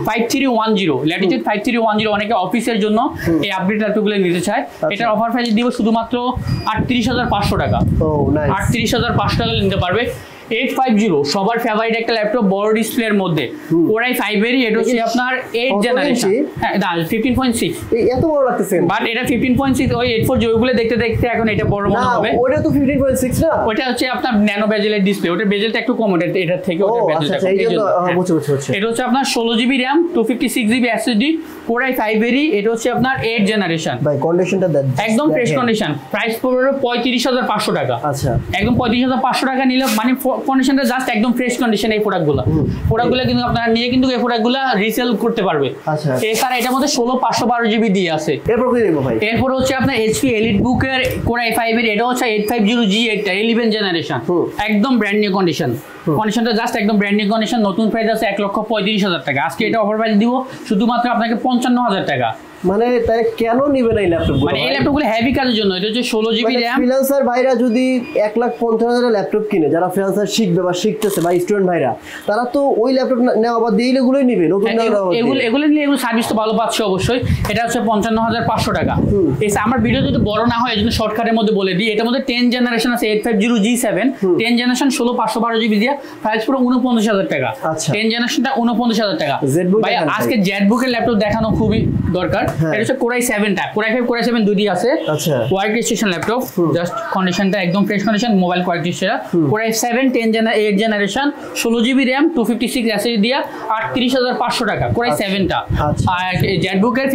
5310 Latitude 5310। অনেকে অফিসের জন্য এই আপডেট ল্যাপটপগুলো নিতে চায়। এটার অফার প্রাইসে দিব শুধুমাত্র 38500 টাকা। 38500 টাকা নিতে পারবে। 850 সবার ফেভারিট একটা ল্যাপটপ, বড় ডিসপ্লের মধ্যে, Core i5 এরই, এটা হচ্ছে আপনার 8 জেনারেশন। হ্যাঁ না 15.6, এত বড় লাগতেছে, বাট এটা 15.6, ওই 840 ওইগুলো দেখতে দেখতে এখন এটা বড় মনে হবে। ওটা তো 15.6 না, ওটা হচ্ছে আপনার ন্যানো বেজেলের ডিসপ্লে, ওটার বেজেলটা একটু কম, এটার থেকে ওটার বেজেলটা কম। এটা হচ্ছে আপনার 16GB RAM 256GB SSD, Core i5 এরই, এটা হচ্ছে আপনার 8 জেনারেশন। ভাই কন্ডিশনটা একদম ফ্রেশ কন্ডিশন, প্রাইস পড়বে 35,500 টাকা। আচ্ছা, একদম 35,500 টাকা নিলে মানে কন্ডিশনটা জাস্ট একদম ফ্রেশ কন্ডিশন। এই প্রোডাক্টগুলো কিন্তু আপনারা নিয়ে কিন্তু এই প্রোডাক্টগুলো রিসেল করতে পারবে। আচ্ছা, এছাড়া এটার মধ্যে 16/512GB দিয়ে আছে। এরপর কি দেখবো ভাই? এরপর হচ্ছে আপনার HP EliteBook এর Core i5 এর, এটা হচ্ছে 850G, এটা 11 জেনারেশন, একদম ব্র্যান্ড নিউ কন্ডিশন। কন্ডিশনটা জাস্ট একদম ব্র্যান্ড নিউ কন্ডিশন। নতুন প্রাইস আছে 1,35,000 টাকা। আজকে এটা অফার প্রাইস দিব শুধুমাত্র আপনাকে 55,000 টাকা। মানে তাই কেন নিবেন এই ল্যাপটপ? মানে এই ল্যাপটপগুলো হেভি কাজের জন্য। এটা হচ্ছে 16GB RAM। ফ্রিল্যান্সার ভাইরা যদি 1,50,000 ল্যাপটপ কিনে, যারা ফ্রিল্যান্সার শিখবে বা শিখতেছে বা স্টুডেন্ট ভাইরা, তারা তো ওই ল্যাপটপ নেওয়া বা দিয়ে এগুলোই নিবে, নতুন এগুলো নিলে এগুলো সার্ভিস তো ভালো পাচ্ছে অবশ্যই। এটা হচ্ছে 55,500 টাকা। আমার ভিডিও যদি বড় না হয় এজন্য শর্টকাটের মধ্যে বলে দিই। এটার মধ্যে 10 জেনারেশন আছে 850G7, 10 জেনারেশন 16/512GB দিয়ে, প্রাইস পুরো 49,000 টাকা। 10 জেনারেশনটা 49,000 টাকা। ভাই আজকে জেটবুকের ল্যাপটপ দেখানো খুবই দরকার। এটা হচ্ছে Core i7টা, Core i5 Core i7 দুইটি আছে। আচ্ছা, কোয়ালিটি স্টেশন ল্যাপটপ, জাস্ট কন্ডিশনটা একদম ফ্রেশ কন্ডিশন, মোবাইল কোয়ালিটি সেরা। Core i7 8 generation 16GB RAM 256 SSD দিয়ে 38,500 টাকা Core i7টা। আর জেটবুকের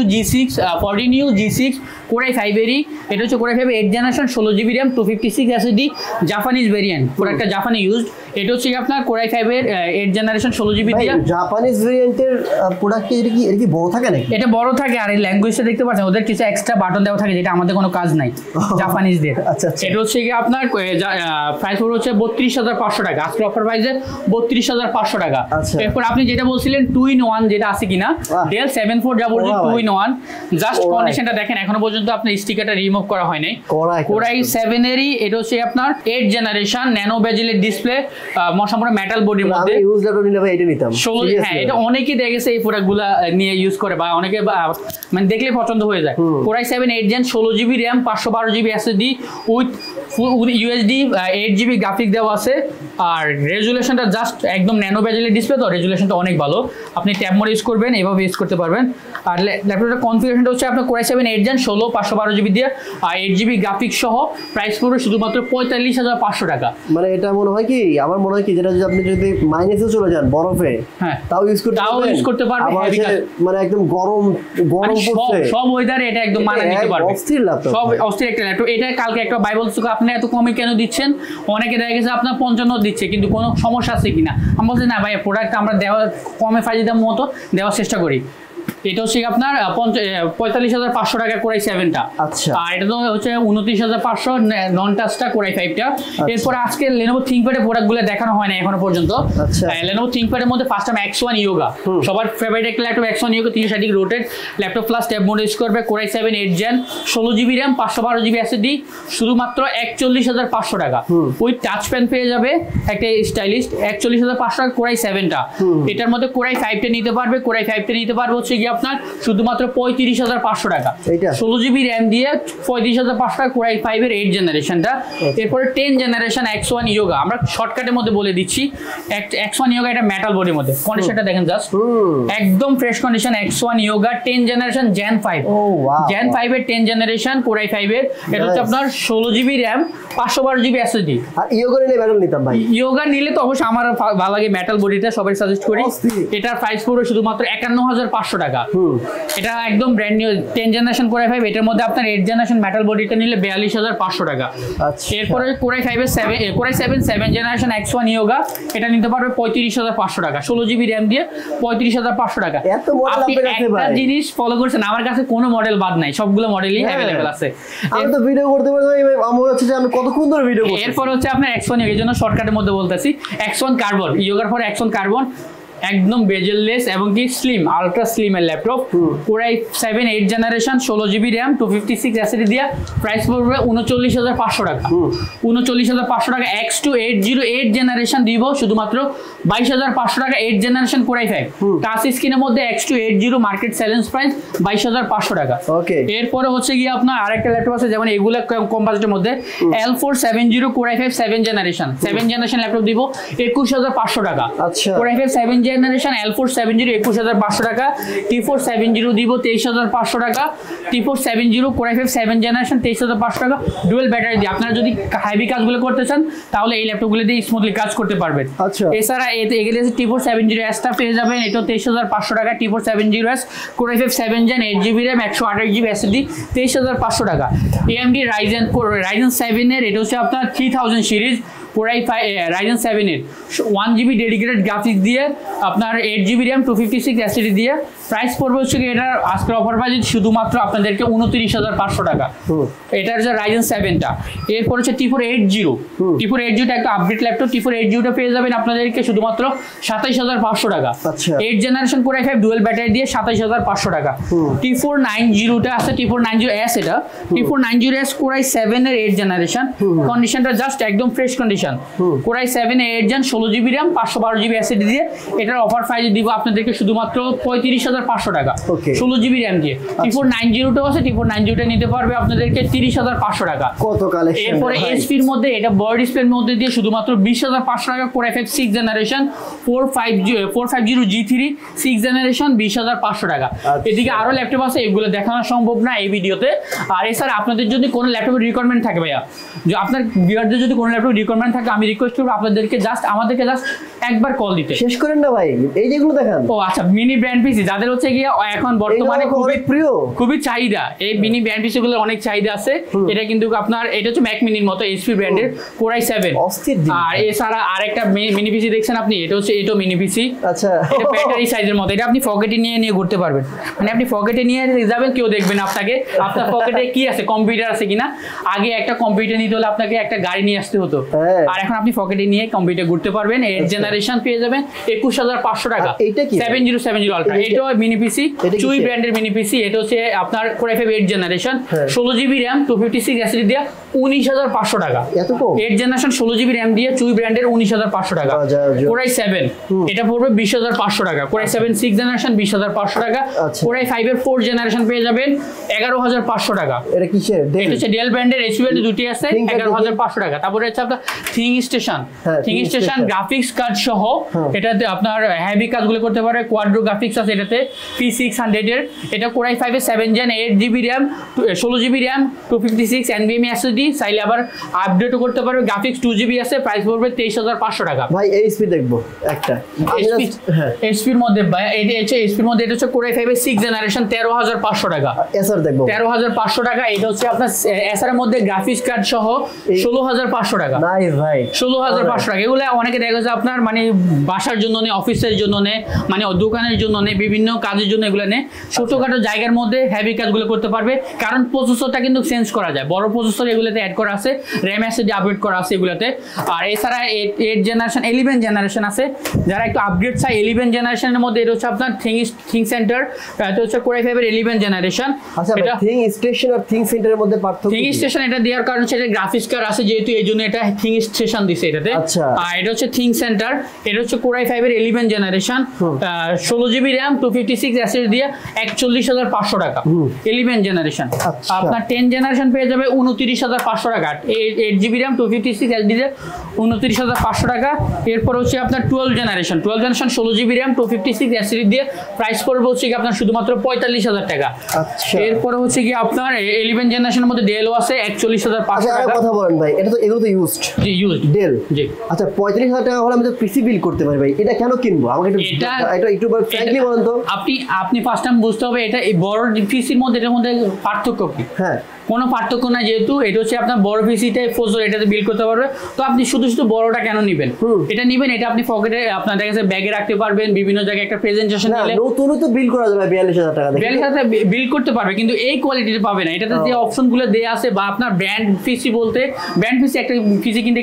40 G6 Core i5 এরই, এটা হচ্ছে Core i5 8 generation 16GB RAM 256 SSD, Japanese variant, প্রোডাক্টটা জাপানি ইউজড। এটা হচ্ছে আপনার Core i5 এর 8 জেনারেশন 16GB দিয়ে। জাপানিজ ভেরিয়েন্টের প্রোডাক্ট কি বড় থাকে নাকি? এটা বড় থাকে, আর এই ল্যাঙ্গুয়েজটা দেখতে পাচ্ছেন ওদের কিছু এক্সট্রা বাটন দেওয়া থাকে, যেটা আমাদের কোনো কাজ নাই জাপানিজদের। আচ্ছা, এটা হচ্ছে কি আপনার প্রাইস হচ্ছে 32,500 টাকা। আজকে অফার প্রাইসে 32,500 টাকা। এরপর আপনি যেটা বলছিলেন 2-in-1 যেটা আছে কিনা, Dell 7400 2-in-1, জাস্ট কন্ডিশনটা দেখেন, এখনো পর্যন্ত আপনার স্টিকারটা রিমুভ করা হয় নাই। Core i7 এরই, এটা হচ্ছে আপনার 8 জেনারেশন ন্যানো বেজেলের ডিসপ্লে, সম্পূর্ণ মেটাল বডির মধ্যে। আমি ইউজ ল্যাপটপ নিলে ভাই এটা নিতাম। হ্যাঁ, এটা অনেকেই দেখেছে এই প্রোডাক্টগুলো নিয়ে ইউজ করে, বা অনেকে মানে দেখলে পছন্দ হয়ে যায়। Core i7 8 Gen 16GB RAM 512GB SSD with USD 8GB graphic দেওয়া আছে। আর রেজুলেশনটা জাস্ট একদম ন্যানো বেজেলের ডিসপ্লে, তো রেজুলেশনটা অনেক ভালো। আপনি ট্যাব মোড ইউজ করবেন, এভাবে ইউজ করতে পারবেন। আর ল্যাপটপের কনফিগারেশনটা হচ্ছে আপনার Core i7 8 Gen 16 512GB দিয়ে আর 8GB গ্রাফিক সহ, প্রাইস পড়বে শুধুমাত্র 45,500 টাকা। মানে এটা মনে হয় কি, আমার মনে হয় কি, যেটা যদি আপনি যদি মাইনাসে চলে যান বরফে, হ্যাঁ তাও ইউজ করতে পারবেন। মানে একদম গরম পড়ছে, সব ওয়েদারে এটা একদম মানিয়ে নিতে পারবে। অস্থির ল্যাপটপ, সব অস্থির একটা ল্যাপটপ। এটা কালকে একটা ভাই বলছে আপনি এত কমে কেন দিচ্ছেন, অনেকে দেখা গেছে আপনার 55 দিচ্ছে, কিন্তু কোনো সমস্যা আছে কিনা। আমি বলছি না ভাই, প্রোডাক্ট আমরা দেওয়া কমে ফাইজে দাম মতো দেওয়ার চেষ্টা করি। এটা হচ্ছে আপনার 45,500 টাকা Core i7টা। আচ্ছা, আর এটা তো হচ্ছে 29,500 নন টাচটা Core i5টা। এরপর আজকে Lenovo ThinkPad এর প্রোডাক্টগুলো দেখানো হয় না এখনো পর্যন্ত। Lenovo ThinkPad এর মধ্যে ফার্স্ট টাইম X1 Yoga, সবার ফেভারিট একটা laptop X1 Yoga 360 rotate laptop plus tab mode use করবে। Core i7 8 Gen 16GB RAM 512GB SSD, শুধুমাত্র 41,500 টাকা। ওই টাচ পেন পেয়ে যাবে একটা স্টাইলিস্ট, 41,500 টাকা Core i7টা। এটার মধ্যে Core i5টা নিতে পারবে, Core i5টা নিতে পারবে হচ্ছে কি আপনার শুধুমাত্র 35,500 টাকা। 16GB RAM দিয়ে 35,500 টাকা Core i5 এর 8 জেনারেশনটা। এরপরে 10 জেনারেশন X1 Yoga, আমরা শর্টকাটের মধ্যে বলে দিচ্ছি। X1 Yoga এটা মেটাল বডির মধ্যে, কন্ডিশনটা দেখেন জাস্ট একদম fresh condition. X1 Yoga 10 generation Gen 5, Gen 5 এর 10 জেনারেশন Core i5 এর, এটা হচ্ছে আপনার 16GB RAM 512GB SSD। আর Yoga নিলে মেটাল নিতাম ভাই। Yoga নিলে তো অবশ্যই আমার ভালো লাগে মেটাল বডিটা, সবাই সাজেস্ট করি। এটার প্রাইস পড়বে শুধুমাত্র 51,500 টাকা। এটা একদম brand new 10 generation Core i5, এটার মধ্যে আপনার 8 জেনারেশন মেটাল বডিটা নিলে 42,500 টাকা। এরপরে Core i5 এর 7 জেনারেশন X1 Yoga, এটা নিতে পারবে 35,500 টাকা, 16GB RAM দিয়ে 35,500 টাকা। আপনি একটা জিনিস ফলো করছেন, আমার কাছে কোনো মডেল বাদ নাই, সবগুলো মডেলই अवेलेबल আছে। আমি তো ভিডিও করতে পারি, আমার হচ্ছে যে আমি কতক্ষণ ধরে ভিডিও করছি। এরপর হচ্ছে আপনার X1 Yoga, এর জন্য শর্টকাটের মধ্যে বলতেছি। X1 Carbon, Yoga পরে X1 Carbon একদম বেজেললেস এবং কি স্লিম আলট্রা স্লিম এর laptop Core i7 8 generation 16GB RAM 256 SSD দিয়ে প্রাইস পড়বে 39,500 টাকা 39,500 টাকা X2808 জেনারেশন দিব শুধুমাত্র 22,500 টাকা 8 জেনারেশন Core i5 টাচ স্ক্রিনের মধ্যে X280 মার্কেট চ্যালেঞ্জ প্রাইস 22,500 টাকা ওকে এরপরে হচ্ছে গিয়ে আপনার আরেকটা ল্যাপটপ আছে যেমন এগুলা কম বাজেটের মধ্যে L470 Core i5 7 generation laptop দিব 21,500 টাকা আচ্ছা Core i5 7 জেনারেশন L470 21,500 টাকা T470 দিব 23,500 টাকা T470 Core i5 7 জেনারেশন 23,500 টাকা ডুয়াল ব্যাটারি দিয়ে আপনারা যদি হেভি কাজগুলো করতে চান তাহলে এই ল্যাপটপগুলো দিয়ে স্মুথলি কাজ করতে পারবেন আচ্ছা এছাড়া এগুলো T470S টা পেয়ে যাবেন এটা 23,500 টাকা T470S Core i5 7 gen 8GB RAM 128GB SSD 23,500 টাকা AMD Ryzen 7 এর এটা হচ্ছে আপনার 3000 সিরিজ Core i5 Ryzen 7 এর 1GB ডেডিকেটেড গ্রাফিক্স দিয়ে আপনার 8GB RAM 256 SSD দিয়ে প্রাইস পড়বে হচ্ছে কি এটার আজকের অফার প্রাইস শুধুমাত্র আপনাদেরকে 29,500 টাকা এটার যে Ryzen 7 টা এরপর হচ্ছে T480 টা একটা আপডেট ল্যাপটপ T480 টা পেয়ে যাবেন আপনাদেরকে শুধুমাত্র 27,500 টাকা আচ্ছা 8 generation Core i5 dual battery দিয়ে 27,500 টাকা T490 টা আছে T490S এটা T490S Core i7 এর 8 জেনারেশন কন্ডিশনটা জাস্ট একদম ফ্রেশ কন্ডিশন Core i7 এর 8 gen 16GB RAM 512GB SSD দিয়ে এটার অফার প্রাইস দিব আপনাদেরকে শুধুমাত্র 35,500 টাকা 16GB RAM দিয়ে T490 টা আছে T490 টা নিতে পারবে আপনাদেরকে 30,500 টাকা কত কালেকশন এরপরে HP এর মধ্যে এটা বড় ডিসপ্লের মধ্যে দিয়ে শুধুমাত্র 20,500 টাকা Core i5 6 generation 450 G3 6 generation 20,500 টাকা এদিকে আরো ল্যাপটপ আছে এগুলো দেখানো সম্ভব না এই ভিডিওতে আর এছাড়া আপনাদের যদি কোনো ল্যাপটপের রিকোয়ারমেন্ট থাকে ভাইয়া যে আপনার ভিউয়ারদের যদি কোনো ল্যাপটপ রিকোয়ারমেন্ট থাকে আমি রিকোয়েস্ট করব আপনাদেরকে আমাদেরকে জাস্ট একবার কল দিতে শেষ করেন না ভাই এই যেগুলো দেখান ও আচ্ছা মিনি ব্র্যান্ড পিসি যাদের হচ্ছে গিয়ে এখন বর্তমানে খুবই চাহিদা এই মিনি ব্র্যান্ড পিসি গুলোর অনেক চাহিদা আছে এটা কিন্তু আপনার এটা হচ্ছে ম্যাক মিনির মতো HP ব্র্যান্ডের Core i7 আর এছাড়া আরেকটা মিনি পিসি দেখছেন আপনি এটা হচ্ছে এটো মিনি পিসি আচ্ছা এটা ব্যাটারি সাইজের মতো এটা আপনি পকেটে নিয়ে ঘুরতে পারবেন মানে আপনি পকেটে নিয়ে যাবেন কেউ দেখবেন আপনাকে আপনার পকেটে কি আছে কম্পিউটার আছে কিনা আগে একটা কম্পিউটার নিতে হলে আপনাকে একটা গাড়ি নিয়ে আসতে হতো আর এখন আপনি পকেটে নিয়ে কম্পিউটার ঘুরতে পারবেন 8 জেনারেশন পেয়ে যাবেন 21,500 টাকা এটা কি 7070 আলট্রা এটাও মিনি পিসি চুই ব্র্যান্ডের মিনি পিসি এটা হচ্ছে আপনার Core i5 8 generation 16GB RAM 256 SSD দিয়ে 19,500 টাকা এত কম 8 জেনারেশন 16GB RAM দিয়ে চুই ব্র্যান্ডের 19,500 টাকা Core i7 এটা পড়বে 20,500 টাকা Core i7 6 জেনারেশন 20,500 টাকা Core i5 এর 4 জেনারেশন পেয়ে যাবেন 11,500 টাকা এটা কিসের এটা হচ্ছে ডেল ব্র্যান্ডের HP ব্র্যান্ডের দুটি আছে 11,500 টাকা তারপরে হচ্ছে আপনার থিং স্টেশন গ্রাফিক্স কার্ড সহ এটাতে আপনার হেভি কাজগুলো করতে পারে কোয়াড্রো গ্রাফিক্স আছে এটাতে P600 এর এটা Core i5 এর 7 gen 8GB RAM 16GB RAM 256 NVMe SSD চাইলে আবার আপডেটও করতে পারবে গ্রাফিক্স 2GB আছে প্রাইস পড়বে 23,500 টাকা ভাই HP দেখবো একটা HP এর মধ্যে ভাই এটা হচ্ছে HP এর মধ্যে এটা হচ্ছে Core i5 এর 6 জেনারেশন 13,500 টাকা SR দেখবো 13,500 টাকা এটা হচ্ছে আপনার SR এর মধ্যে গ্রাফিক্স কার্ড সহ 16,500 টাকা নাইস ভাই 16,500 টাকা এগুলো অনেকে দেখা যাচ্ছে আপনার মানে বাসার জন্য নেই অফিসের জন্য নেই মানে দোকানের জন্য নেই বিভিন্ন কাজের জন্য এগুলো নেই ছোটখাটো জায়গার মধ্যে হেভি কাজগুলো করতে পারবে কারণ প্রসেসরটা কিন্তু চেঞ্জ করা যায় বড় প্রসেসর এগুলোতে অ্যাড করা আছে RAM SSD আপডেট করা আছে এগুলোতে আর এছাড়া 8 জেনারেশন 11 জেনারেশন আছে যারা একটু আপগ্রেড চাই 11 জেনারেশনের মধ্যে এটা হচ্ছে আপনার থিং সেন্টার এটা হচ্ছে Core i5 এর 11 জেনারেশন আচ্ছা এটা থিং স্টেশন আর থিং সেন্টারের মধ্যে পার্থক্য থিং স্টেশন এটা দেওয়ার কারণ সেটা গ্রাফিক্স কার্ড আছে যেহেতু এইজন্য এটা থিং স্টেশন দিছে এটাতে আচ্ছা আর এটা হচ্ছে থিং সেন্টার এটা হচ্ছে Core i5 এর 11 জেনারেশন 16GB RAM 256 SSD দিয়ে 41,500 টাকা 11 জেনারেশন আপনার 10 জেনারেশন পেয়ে যাবে 29,500 টাকা 8GB RAM 256 SSD দিয়ে 29,500 টাকা এরপর হচ্ছে আপনার 12 জেনারেশন 16GB RAM 256 SSD দিয়ে প্রাইস পড়বে হচ্ছে কি আপনার শুধুমাত্র 45,000 টাকা আচ্ছা এরপর হচ্ছে কি আপনার 11 জেনারেশনের মধ্যে ডেল আছে 41,500 টাকা কথা বলেন ভাই এটা তো এগুলো তো ইউজড জি ইউজড ডেল জি আচ্ছা 45,000 টাকা হলে আমি তো পিসি বিল করতে পারি ভাই এটা কেন কিনবো আমাকে একটু ফ্র্যাঙ্কলি বলেন তো আপনি ফার্স্ট টাইম বুঝতে হবে এটা এই বড় পিসির মধ্যে এটার মধ্যে পার্থক্য কি হ্যাঁ কোনো পার্থক্য না যেহেতু এটা হচ্ছে আপনার বড় পিসিটাই ফোজর এটাতে বিল করতে পারবে তো আপনি শুধু বড়টা কেন নেবেন এটা নেবেন এটা আপনি পকেটে আপনার কাছে ব্যাগে রাখতে পারবেন বিভিন্ন জায়গায় একটা প্রেজেন্টেশন দিলে নতুন তো বিল করা যাবে 42,000 টাকা 42,000 বিল করতে পারবে কিন্তু এই কোয়ালিটিতে পাবে না এটাতে যে অপশনগুলো দেয়া আছে বা আপনার ব্র্যান্ড পিসি বলতে ব্র্যান্ড পিসি একটা পিসি কিনতে গেলে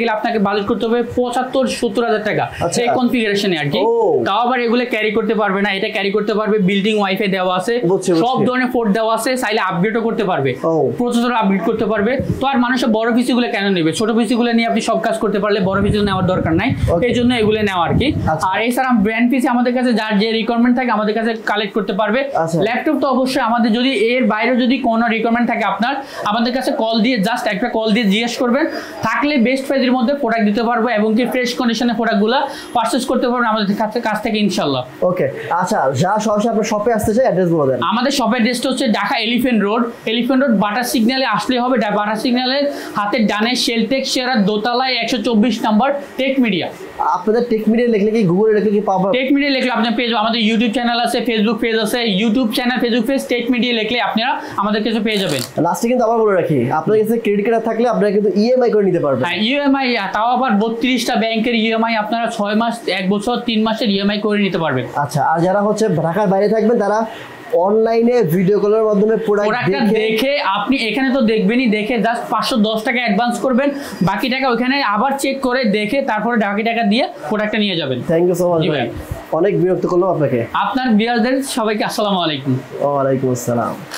গেলে আপনাকে বাজেট করতে হবে 75-70 হাজার টাকা এই কনফিগারেশনে আর কি। তাও আবার এগুলো ক্যারি করতে পারবে না, এটা ক্যারি করতে পারবে, বিল্ডিং ওয়াইফাই দেওয়া আছে, সব ধরনের পোর্ট দেওয়া আছে, চাইলে আপগ্রেডও করতে পারবে, প্রসেসর আপগ্রেড করতে পারবে। তো আর মানুষ বড় পিসি গুলো কেন নেবে, ছোট পিসি গুলো নিয়ে আপনি সব কাজ করতে পারলে বড় পিসি নেওয়ার দরকার নাই, এই জন্য এগুলো নেওয়া আর কি। আর এছাড়া ব্র্যান্ড পিসি আমাদের কাছে যার যে রিকোয়ারমেন্ট থাকে আমাদের কাছে কালেক্ট করতে পারবে। ল্যাপটপ তো অবশ্যই আমাদের, যদি এর বাইরে যদি কোনো রিকোয়ারমেন্ট থাকে আপনার আমাদের কাছে কল দিয়ে জাস্ট একটা কল দিয়ে জিজ্ঞেস করবেন, থাকলে বেস্ট প্রাইসের মধ্যে প্রোডাক্ট দিতে পারবো এবং কি ফ্রেশ কন্ডিশনে প্রোডাক্টগুলো পারচেজ করতে পারবেন আমাদের কাছ থেকে ইনশাআল্লাহ। ওকে, আচ্ছা যারা সরাসরি আপনার শপে আসতে চায় অ্যাড্রেস বলে দেন। আমাদের শপের অ্যাড্রেসটা হচ্ছে ঢাকা এলিফ্যান্ট রোড বাটার সিগন্যালে আসলে হবে, বাটার সিগন্যালের হাতের ডানে শেলটেক শেয়ার দোতলায় 124 নম্বর টেক মিডিয়া। আপনাদের টেক মিডিয়া লিখলে কি গুগলে লিখলে কি পাবো? টেক মিডিয়া লিখলে আপনি পেজ, আমাদের ইউটিউব চ্যানেল আছে, ফেসবুক পেজ আছে, YouTube channel Facebook page tech media লিখলে আপনারা আমাদের কাছে পেয়ে যাবেন। লাস্টে কিন্তু আবার বলে রাখি, আপনার কাছে ক্রেডিট কার্ড থাকলে আপনারা কিন্তু ইএমআই করে নিতে পারবেন। হ্যাঁ, ইএমআই, তাও আবার 32টা ব্যাংকের ইএমআই আপনারা 6 মাস, 1 বছর, 3 মাসের ইএমআই করে নিতে পারবেন। আচ্ছা, আর যারা হচ্ছে ঢাকার বাইরে থাকবেন তারা অনলাইনে ভিডিও কলের মাধ্যমে প্রোডাক্টটা দেখে আপনি এখানে তো দেখবেনই, দেখে জাস্ট 510 টাকা অ্যাডভান্স করবেন, বাকি টাকা ওখানে আবার চেক করে দেখে তারপরে বাকি টাকা দিয়ে প্রোডাক্টটা নিয়ে যাবেন। থ্যাংক ইউ সো মাচ ভাই, অনেক বিরক্ত করলাম আপনাকে। আপনার ভিউয়ারদের সবাইকে আসসালামু আলাইকুম। ওয়া আলাইকুম আসসালাম।